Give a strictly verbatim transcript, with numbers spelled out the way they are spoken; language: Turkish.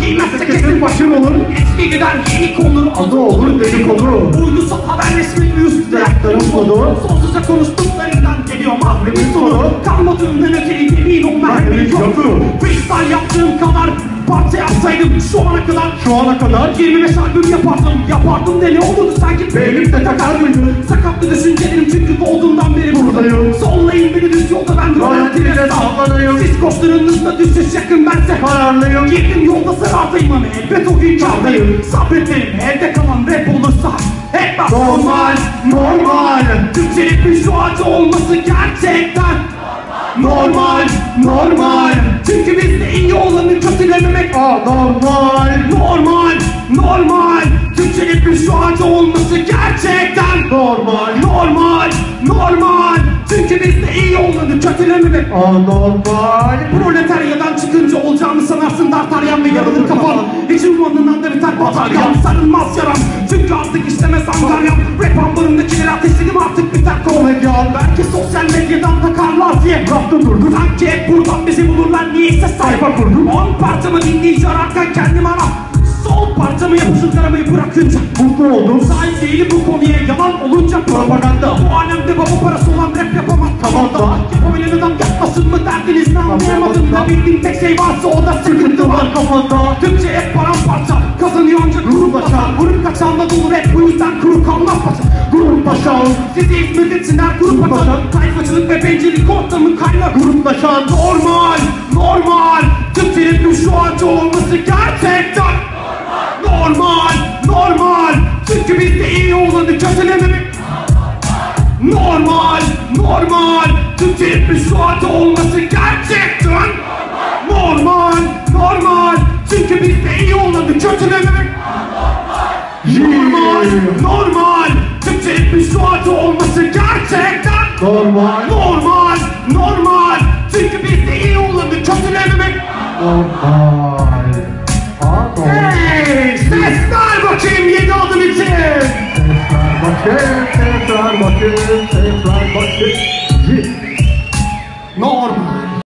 Giymezse kesin başım olur. Eski gider yeni konur. Adı olur dedikodu. Uydusal haber resmi üstü ayaklarım kodu. Sonsuzca konuştuklarından geliyor mahvemin sonu. Kalmadığımdan öteri emin ol merhamet yoktu. Freestyle yaptığım kadar parça yapsaydım şu ana kadar. Şu ana kadar yirmi beş albüm yapardım. Yapardım de ne olurdu sanki beynimde takar mıydı? Sakatlı düşüncelerim çünkü doğduğumdan beri buradayım. Sollayın beni düz yolda ben rölantiyle sallanayım. Siz koşturunuzda düşüş yakın bense kararlıyım. Girdim yolda sarardayım ama elbet o gün kârdayım. Sabretlerim elde kalan rap olursa hep bak normal, normal. Türkçe rapin şu acı olması gerçekten normal, normal. Çünkü bizde iyi olanı kötülememek normal, normal, normal. Türkçe rapin şu acı olması gerçekten normal, normal, normal. Çünkü bizde iyi olanı kötülememek normal. Proletaryadan çıkınca olacağını sanarsın Dartaryan ve yarılır kafan. Hiç ummadığından da biter bataryan. Sarılmaz yaram çünkü artık işlemez angaryam. Rap ambarındakileri ateşledim artık biter komedyan. Belki sosyal medyadan takarlar diye rapta durdum. Sanki hep buradan bizi bulurlar niyeyse sayfa kurdum. On parçamı dinleyici ararken kendim ara. Sol parçamı yapışır karamayı bırakınca mutlu oldum. Sahip değilim bu konuya yalan olunca propaganda. Bu alemde baba parası olan rap yapamaz tamam da. Yapabilen adam yapmasın mı derdiniz ne anlayamadım da. Bildiğim tek şey varsa o da sıkıntı var kafanda. Türkçe hep paramparça kazanıyor ancak grup başa. Grup kaçağında dolu rap bu yüzden kuru kalmaz paşa. Grup başa sizi hizmet etsinler grup başa. Tayfacılık ve bencillik ortamın kaynağı grup başa. Normal, normal. Türkçe rapin şu acı olması gerçekten normal, normal. Çünkü bizde iyi olanı kötülememek normal, normal. Türkçe rapin şu acı olması gerçekten normal, normal. Çünkü bizde iyi olanı kötülememek normal, normal. Türkçe rapin şu acı olması gerçekten normal, normal, normal. Çünkü bizde iyi olanı kötülememek normal. Hey! Sesler bakayım yedi adım için! Sesler bakayım, sesler bakayım, sesler bakayım. Normal.